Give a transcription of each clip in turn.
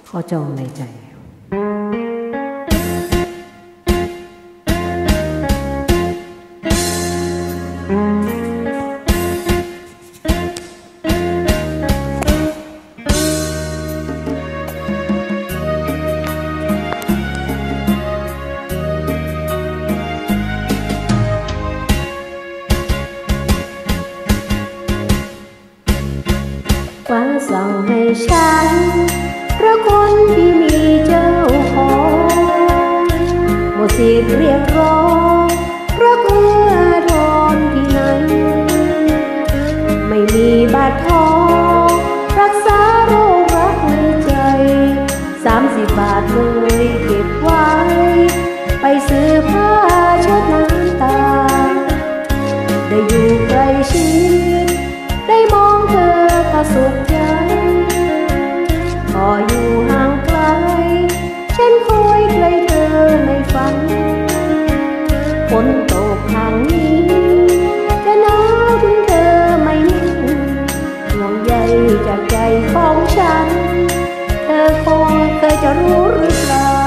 ขอจองในใจฟ้าสั่งให้ฉันเพราะคนที่มีเจ้าของหมดสิทธิ์เรียกร้องเพราะเอื้อทอนที่ไหนไม่มีบาดทองรักษาโรครักในใจ30 บาทเลยเก็บไว้ไปซื้อผ้าเช็ดน้ำตาได้อยู่ใกล้ชิดได้มองเธอก็สุขใจพออยู่ห่างไกลฉันคอยใกล้เธอในฝันฝนตกทางนี้จะหนาวถึงเธอไม่นิ่งห่วงใยจากใจของฉันเธอคงเคยจะรู้หรือเปล่า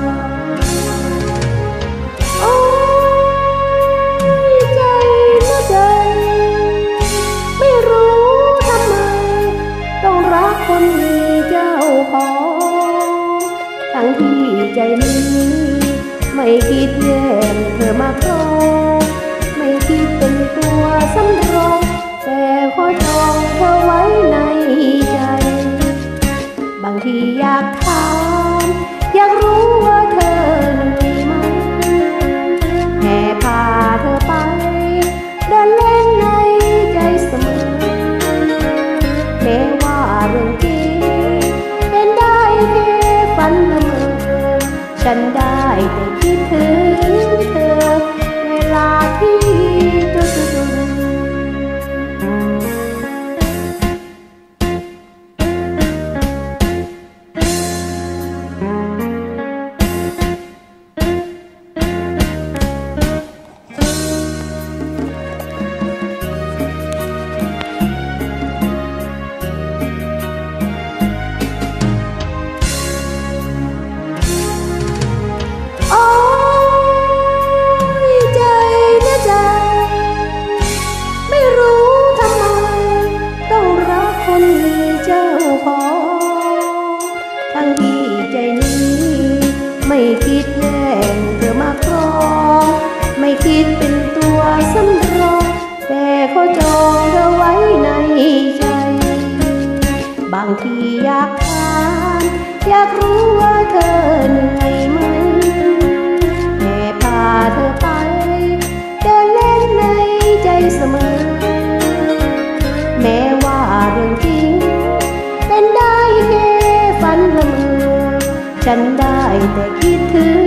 คนมีเจ้าของทั้งที่ใจนี้ไม่คิดแย่งเธอมาครองไม่คิดเป็นตัวสำรองแต่ขอจองเธอไว้ในใจบางทีอยากถามอยากรู้ว่าเธอเหนื่อยไหมแห่พาเธอไปเดินเล่นในใจเสมอแม้ว่าเรื่องจริงเป็นได้แค่ฝันละเมอฉันได้แต่คิดถึงเธอเวลาที่ทั้งที่ใจนี้ไม่คิดแย่งเธอมาครองไม่คิดเป็นตัวสำรองแต่ขอจองเธอไว้ในใจบางทีอยากถามอยากรู้ว่าเธอเหนื่อยไหมแม่พาเธอไปเดินเล่นในใจเสมอแม้ว่าเรื่องจริงเป็นได้แค่ฝันละเมอฉันได้แต่คิดถึง